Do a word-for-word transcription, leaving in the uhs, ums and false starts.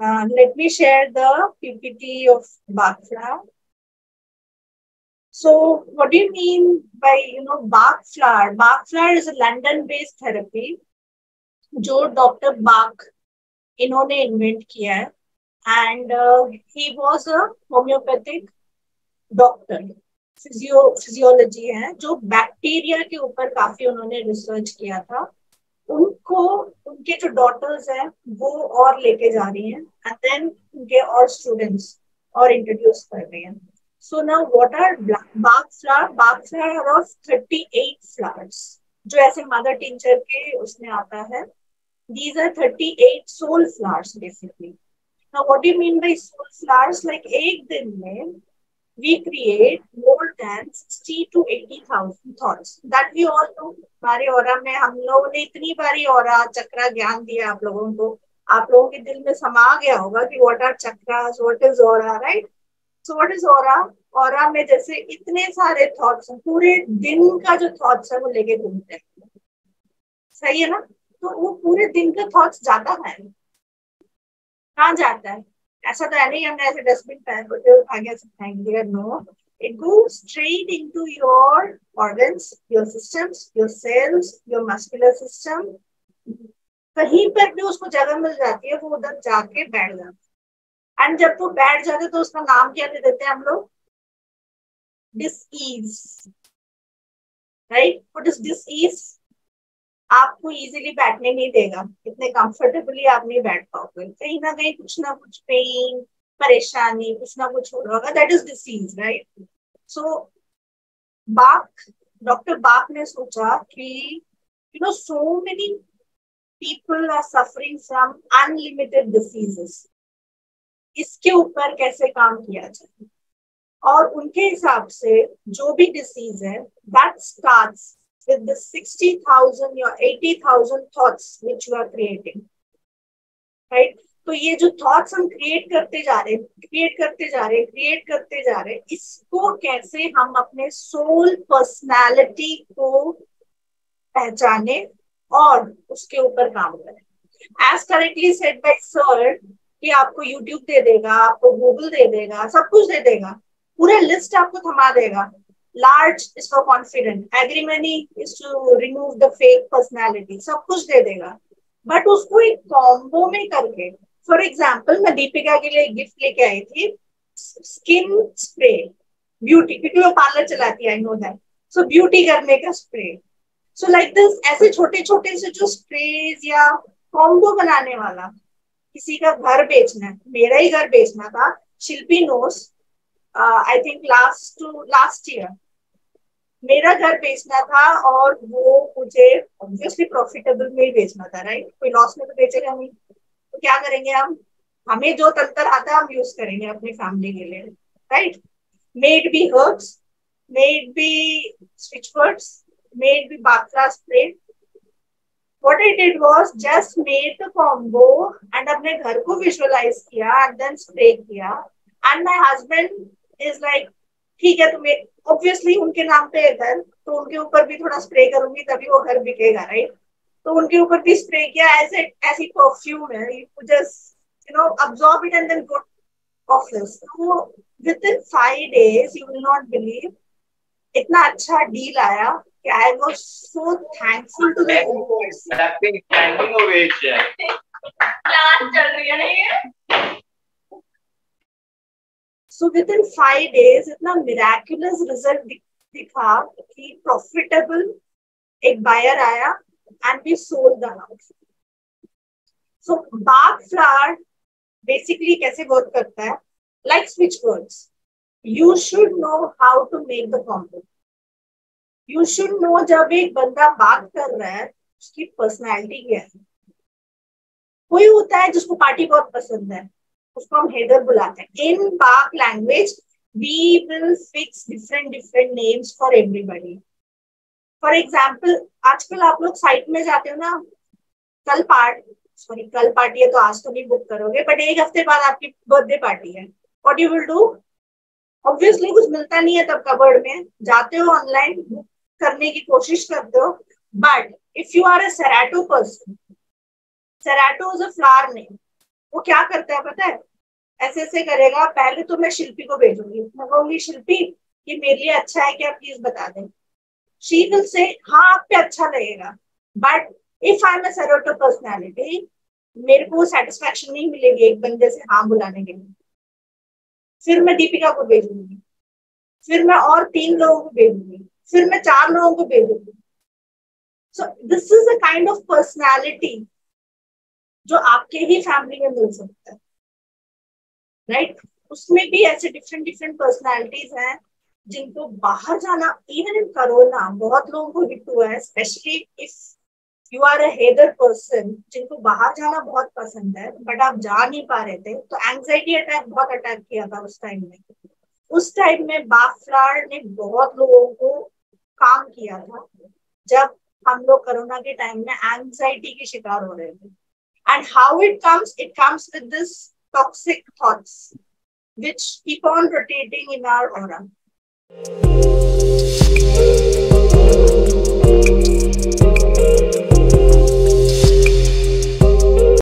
Uh, let me share the P P T of Bach flower. So, what do you mean by, you know, Bach flower? Bach flower is a London-based therapy जो doctor Bach इन्होंने invent किया है. And he was a homeopathic doctor, physio physiology है, जो bacteria के ऊपर काफी उन्होंने रिसर्च किया था. उनको उनके जो डॉटर्स हैं वो और लेके जा रही हैं, एंड देन उनके और स्टूडेंट्स और इंट्रोड्यूस कर रही हैं. So now what are Bach flower? Bach flower of thirty eight flowers, जो ऐसे मदर टिंचर के उसमें आता है. These are thirty-eight soul flowers basically. Now, what do you mean by soul flowers? Like एक दिन में we create more than sixty to eighty thousand thoughts. That we all know. हमारे ऑरा में हम लोगों ने इतनी बारी ऑरा चक्रा ज्ञान दिया आप लोगों को. आप लोगों के दिल में समा गया होगा कि what are chakras, what is aura, right? So what is aura? Aura में जैसे इतने सारे थॉट्स हैं, पूरे दिन का जो थॉट्स है वो लेके घूमते हैं. सही है ना? तो वो पूरे दिन का थॉट्स जाता है, कहाँ जाता है? ऐसा तो है नहीं हमने ऐसे डस्टबिन पे आगे से फेंक दिया. No, it goes straight into your organs, your systems, your cells, your muscular system. कहीं पर भी उसको जगह मिल जाती है, वो उधर जाके बैठ जाता है. एंड जब वो बैठ जाते हैं तो उसका नाम क्या दे देते हैं हम लोग? Disease, right? What is disease? आपको इजीली बैठने नहीं देगा, इतने कंफर्टेबली आप नहीं बैठ पाओगे, कहीं ना कहीं कुछ ना कुछ पेन, परेशानी, कुछ ना कुछ हो रहा होगा. That is disease, right? So Bach, doctor Bach ने सोचा कि you know so many people are suffering from unlimited diseases, इसके ऊपर कैसे काम किया जाए. और उनके हिसाब से जो भी डिसीज है, that starts with the sixty thousand or eighty thousand thoughts which you are creating, right? तो ये जो thoughts हम create करते जा रहे हैं, create करते जा रहे हैं, create करते जा रहे हैं, इसको कैसे हम अपने soul personality को पहचाने और उसके ऊपर काम करें. As correctly said by sir कि आपको YouTube दे देगा, आपको Google दे देगा, सब कुछ दे देगा, पूरा लिस्ट आपको थमा देगा. Large is for confident, agrimony is to remove the fake personality, सब कुछ दे देगा. बट उसको एक कॉम्बो में करके, फॉर एग्जाम्पल मैं दीपिका के लिए एक गिफ्ट लेके आई थी, स्किन स्प्रे, ब्यूटी, क्योंकि वो पार्लर चलाती है, I know that. So beauty करने का स्प्रे. सो लाइक दिस, ऐसे छोटे छोटे से जो स्प्रेज या कॉम्बो बनाने वाला. किसी का घर बेचना है, मेरा ही घर बेचना था, Shilpi knows, I think last to last year मेरा घर बेचना था, और वो मुझे ऑब्वियसली प्रॉफिटेबल में ही बेचना था, राइट? कोई लॉस में तो बेचेगा नहीं. तो क्या करेंगे हम? हमें जो तंत्र आता है हम यूज करेंगे अपनी फैमिली के लिए, right? Made by herbs, made by switchwords, made by Batra spray. What I did was just made the combo and अपने घर को विजुअलाइज किया and then spray किया. And my husband is like, ठीक है, तुम्हें ऑब्वियसली उनके नाम पे है घर, तो उनके ऊपर भी थोड़ा स्प्रे करूंगी तभी वो घर बिकेगा, राइट? तो उनके ऊपर भी स्प्रे किया. ऐसे ऐसी परफ्यूम है, you just you know absorb it and then go office. तो within five days you will not believe, इतना अच्छा डील आया कि I was so thankful to the universe. Standing ovation class चल रही है नहीं. So within five days इतना miraculous result दिखा कि profitable एक buyer आया and we sold the house. So Bach flower basically कैसे work करता है? Like switchwords. You should know how to make the combo. You should know जब एक बंदा बात कर रहा है उसकी personality क्या है. कोई होता है जिसको पार्टी बहुत पसंद है, उसको हम हेडर बुलाते हैं. In Bach language we will fix different different names for everybody. For example आजकल आप लोग साइट में जाते हो ना, कल पार्ट सॉरी कल पार्टी है तो आज तो नहीं बुक करोगे, बट एक हफ्ते बाद आपकी बर्थडे पार्टी है. What you will do? Obviously कुछ मिलता नहीं है तब कबर्ड में, जाते हो ऑनलाइन बुक करने की कोशिश करते हो. But if you are a cerato person, cerato is a flower name, वो क्या करता है पता है, ऐसे ऐसे करेगा, पहले तो मैं शिल्पी को भेजूंगी, मैं कहूंगी शिल्पी ये मेरे लिए अच्छा है क्या, प्लीज बता दें। शी विल से हाँ आप पे अच्छा लगेगा, but if I am a cerato personality, मेरे को सेटिस्फेक्शन नहीं मिलेगी एक बंदे से हाँ बुलाने के लिए। फिर मैं दीपिका को भेजूंगी, फिर मैं और तीन लोगों को भेजूंगी, फिर मैं चार लोगों को भेजूंगी। So this is a kind of personality जो आपके ही फैमिली में मिल सकता है, राइट right? उसमें भी ऐसे डिफरेंट डिफरेंट पर्सनैलिटीज हैं जिनको बाहर जाना, इवन इन कोरोना बहुत लोगों को हिट हुआ है, specially if you are a heather person, जिनको बाहर जाना बहुत पसंद है बट आप जा नहीं पा रहे थे, तो एंजाइटी अटैक बहुत अटैक किया था उस टाइम में। उस टाइम में बाफ्राड़ ने बहुत लोगों को काम किया था, जब हम लोग कोरोना के टाइम में एंजाइटी के शिकार हो रहे थे। And how it comes, it comes with this toxic thoughts which keep on rotating in our aura.